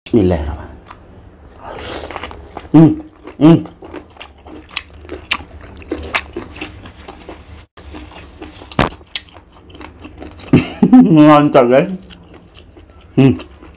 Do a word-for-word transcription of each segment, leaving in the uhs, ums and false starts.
Bismillahirrahmanirrahim. Hmm, hmm. Mantap guys. Hmm.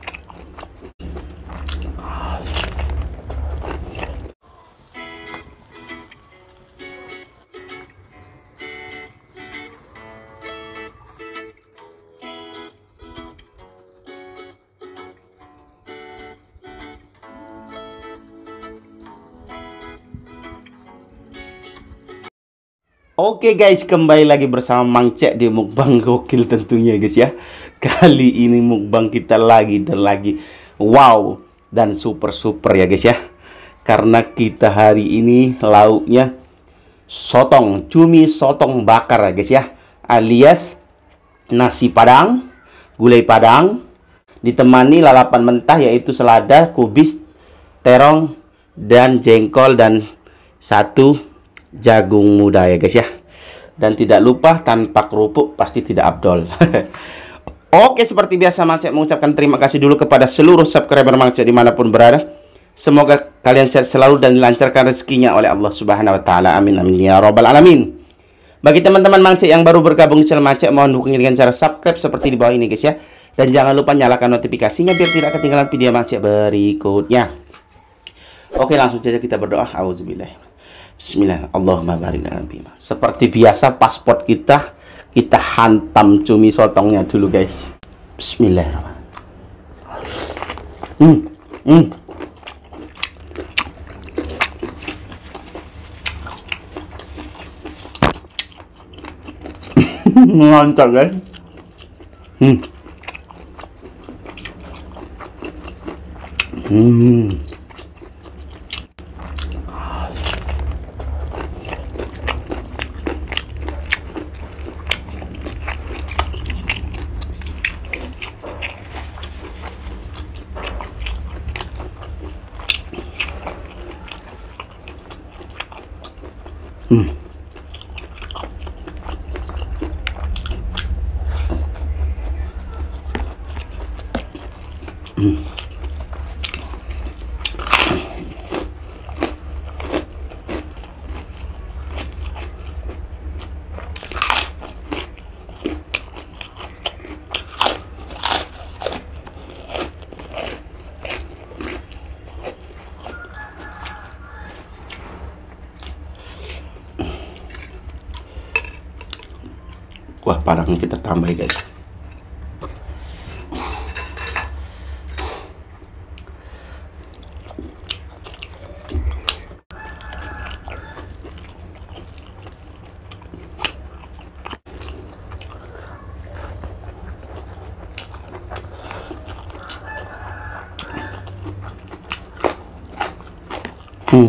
Oke guys, kembali lagi bersama Mang Cek di mukbang gokil tentunya guys ya. Kali ini mukbang kita lagi dan lagi wow dan super-super ya guys ya. Karena kita hari ini lauknya sotong, cumi sotong bakar ya guys ya. Alias nasi padang, gulai padang, ditemani lalapan mentah yaitu selada, kubis, terong, dan jengkol, dan satu jagung muda ya guys ya. Dan tidak lupa tanpa kerupuk pasti tidak abdol. Oke, seperti biasa Mang Cek mengucapkan terima kasih dulu kepada seluruh subscriber Mang Cek dimanapun berada. Semoga kalian sehat selalu dan dilancarkan rezekinya oleh Allah Subhanahu wa taala. Amin amin ya robbal alamin. Bagi teman-teman Mang Cek yang baru bergabung di channel Mang Cek, mohon dukungi dengan cara subscribe seperti di bawah ini guys ya. Dan jangan lupa nyalakan notifikasinya biar tidak ketinggalan video Mang Cek berikutnya. Oke, langsung saja kita berdoa. Auzubillah. Bismillah, Allahumma barik lana bima. Seperti biasa paspor kita kita hantam cumi sotongnya dulu guys. Bismillahirrahmanirrahim. Hmm, hmm. Mantap guys. Hmm. Hmm. Hmm. Hmm. Kuah padang kita tambah guys. Hmm.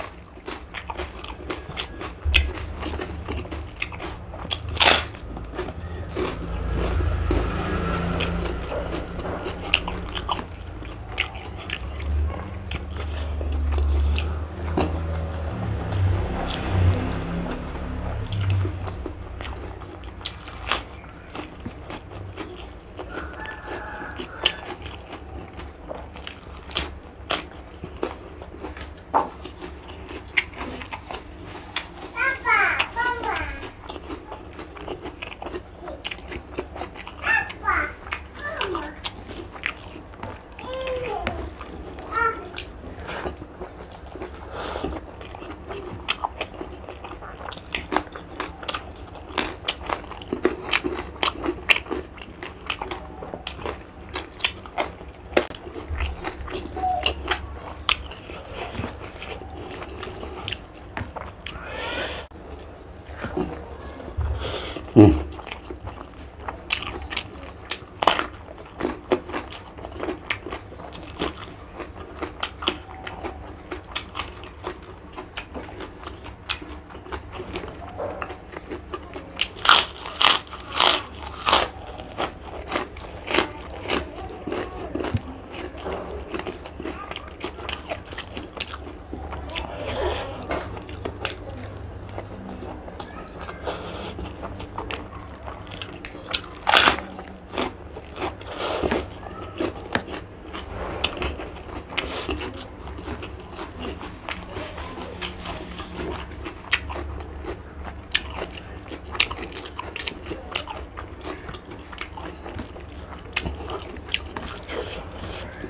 Hmm.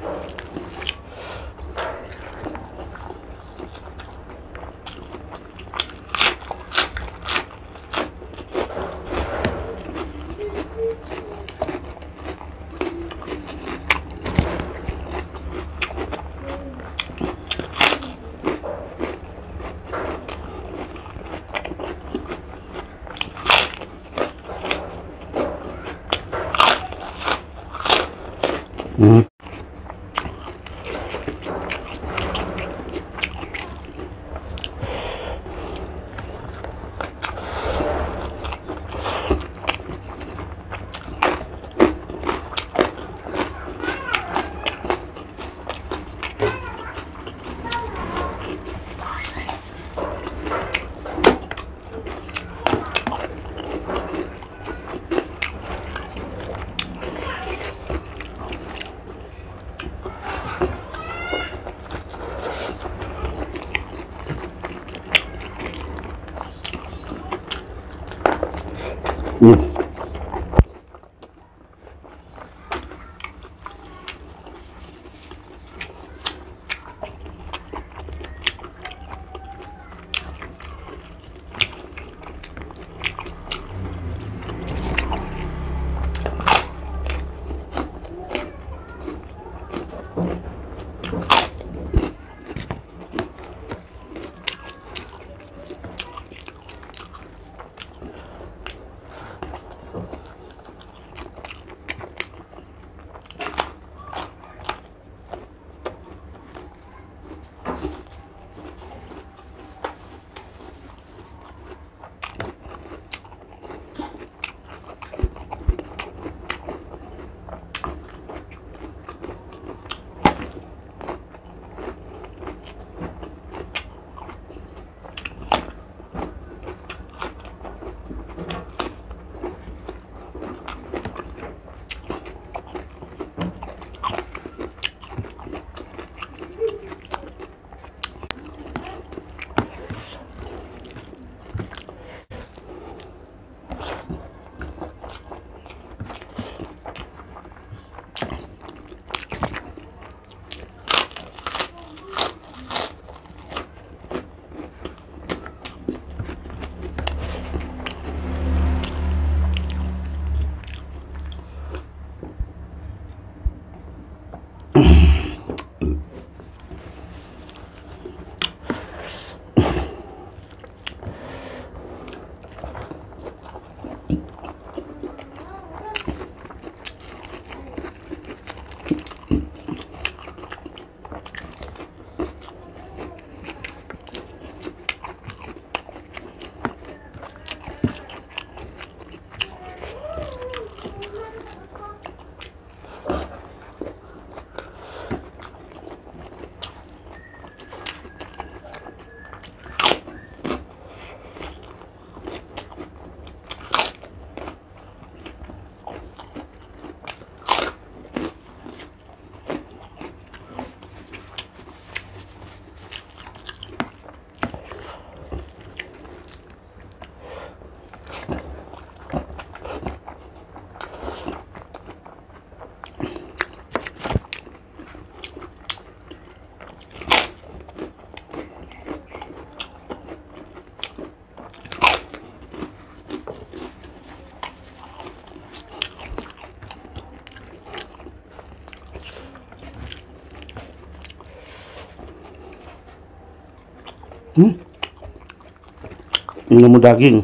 Hmm. Hmm. Hmm? Nemu daging.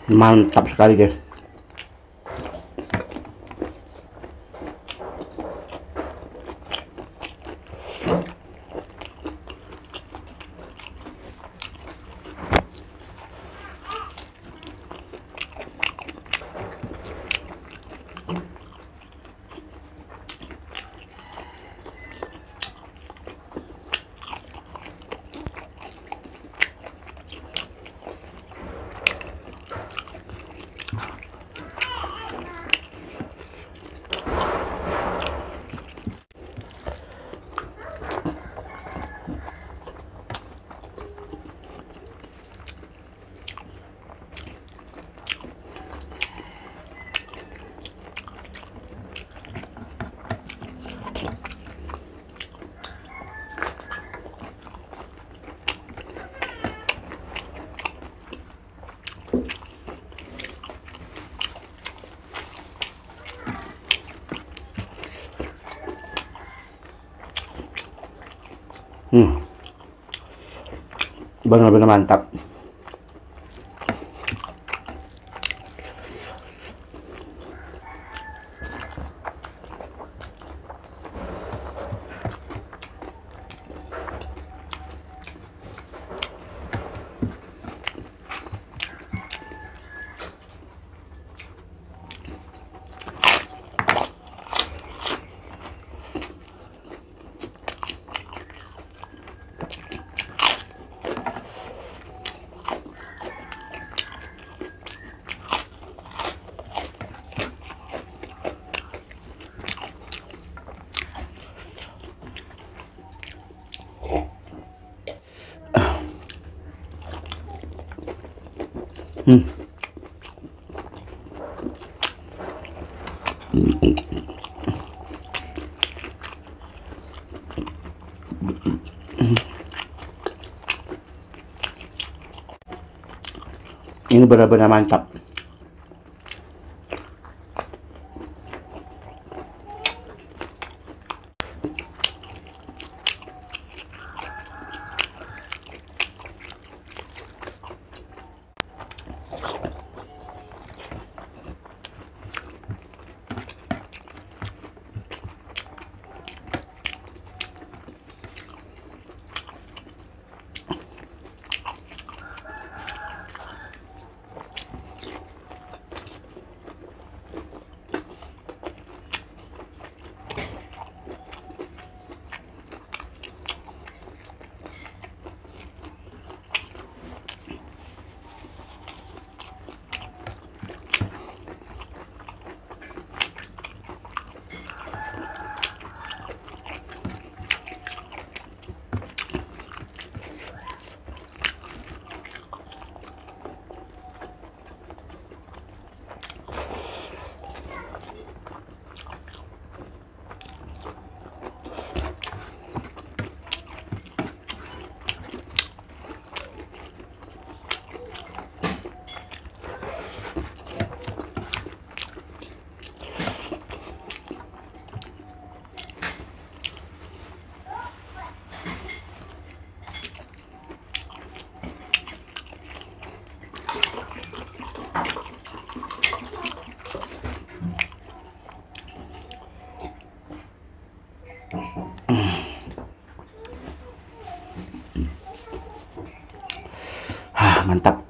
Mantap sekali guys. Hmm, benar-benar mantap. Hmm. Ini benar-benar mantap. Ah, mantap.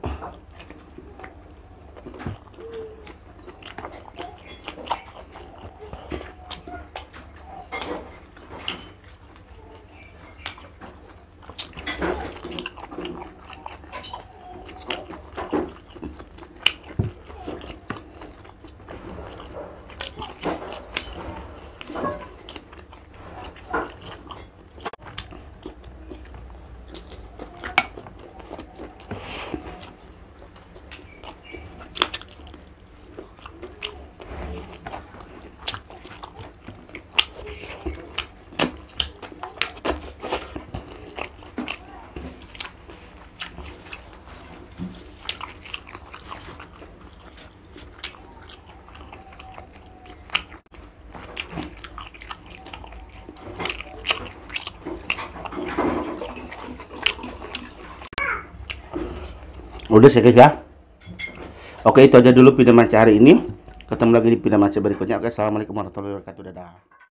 Udah sih guys ya. Oke, itu aja dulu video Manca hari ini. Ketemu lagi di video Manca berikutnya. Oke, assalamualaikum warahmatullahi wabarakatuh. Dadah.